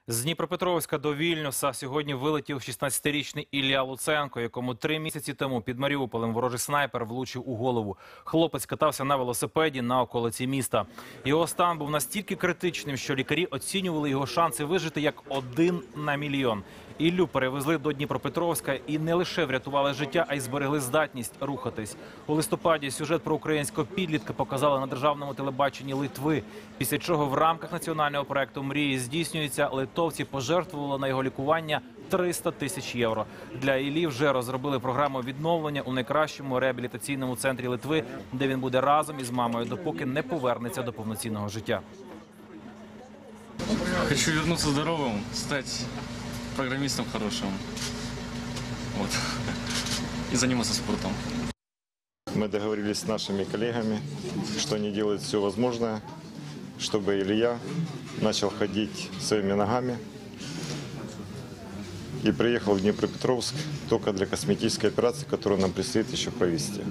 З Дніпропетровська до Вільнюса сьогодні вилетів 16-річний Ілля Луценко, якому 3 місяці тому під Маріуполем ворожий снайпер влучив у голову. Хлопець катався на велосипеді на околиці міста. Його стан був настільки критичним, що лікарі оцінювали його шанси вижити як 1 на мільйон. Іллю перевезли до Дніпропетровська і не лише врятували життя, а й зберегли здатність рухатись. У листопаді сюжет про українського підлітка показали на державному телебаченні Литви, після чого в рамках національного проекту «Мрії здійснюється» литовці пожертвували на його лікування 300 тисяч євро. Для Іллі вже розробили програму відновлення у найкращому реабілітаційному центрі Литви, де він буде разом із мамою, допоки не повернеться до повноцінного життя. Хочу вернуться здоровым, стать программистом хорошим. Вот. И заниматься спортом. Мы договорились с нашими коллегами, что они делают все возможное, чтобы Илья начал ходить своими ногами и приехал в Днепропетровск только для косметической операции, которую нам предстоит еще провести.